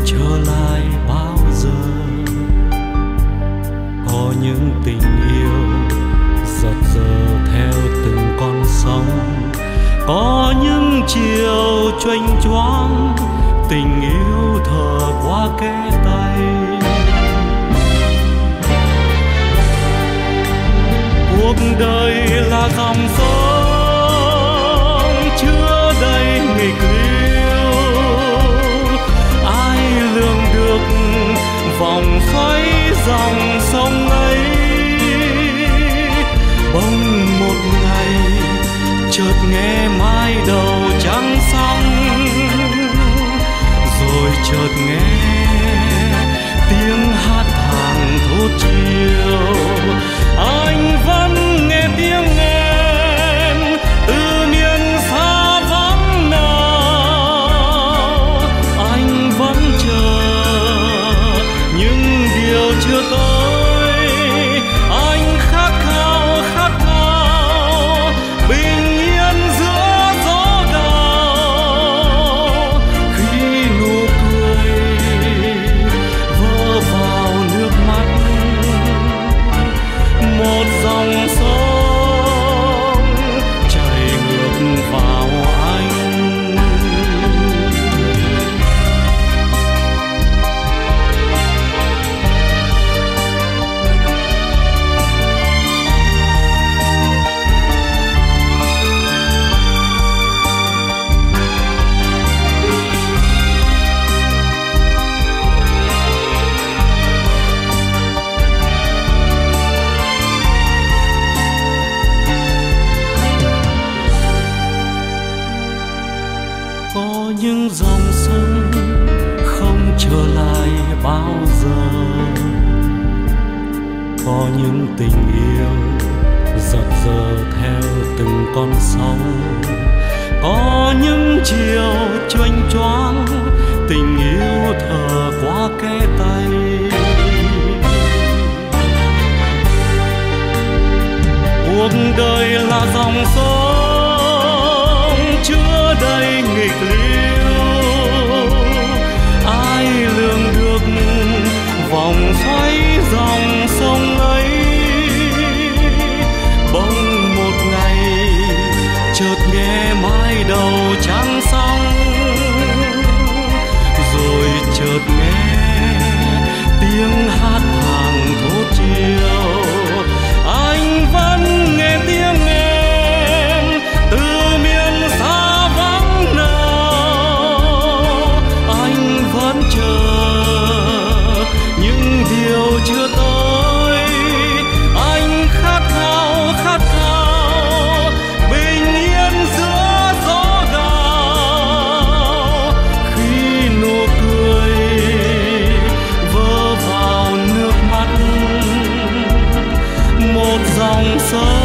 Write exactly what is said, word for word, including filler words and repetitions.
trở lại bao giờ. Có những tình yêu giật giờ theo từng con sóng, có những chiều chênh choáng tình yêu thở qua kẽ tay. Cuộc đời là dòng sông chứa đầy nghịch lưu, ai lường được vòng xoáy dòng sông ấy. Bỗng một ngày chợt nghe mái đầu trắng sóng, rồi chợt nghe tiếng hát thang thốt chiều. Anh vẫn nghe tiếng em từ miền xa vắng nào, anh vẫn chờ những điều chưa tới. Anh khát khao khát khao bình yên giữa gió đào, khi nụ cười vỡ vào nước mắt. Một dòng sông chảy ngược vào anh. Có những dòng sông không trở lại bao giờ, có những tình yêu giật giờ theo từng con sóng, có những chiều chênh choáng tình yêu thở qua kẽ tay. Cuộc đời là dòng sông chứa đầy nghịch lưu, ai lường được vòng xoáy dòng sông ấy. Bỗng một ngày chợt nghe mái đầu trắng sóng, rồi chợt nghe tiếng hát thang thốt chiều. Anh vẫn nghe tiếng em từ miền xa vắng nào, anh vẫn chờ những điều chưa tới. Anh khát khao khát khao bình yên giữa gió đào, khi nụ cười vỡ vào nước mắt. Một dòng sông